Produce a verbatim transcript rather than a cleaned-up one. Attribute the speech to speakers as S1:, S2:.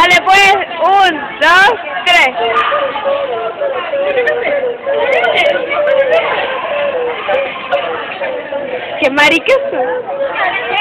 S1: Dale pues, un, dos, tres. ¿Qué marica es?